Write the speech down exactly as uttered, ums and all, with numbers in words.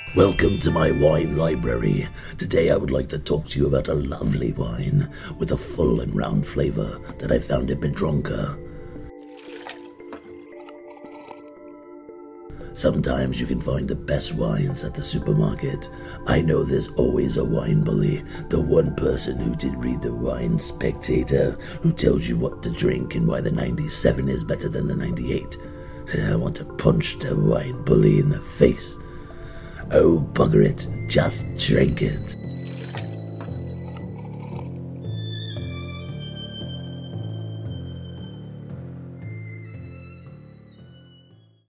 Welcome to my wine library. Today I would like to talk to you about a lovely wine with a full and round flavour that I found in Bedronka. Sometimes you can find the best wines at the supermarket. I know there's always a wine bully, the one person who did read the Wine Spectator, who tells you what to drink and why the ninety-seven is better than the ninety-eight. I want to punch the wine bully in the face. Oh, bugger it, just drink it.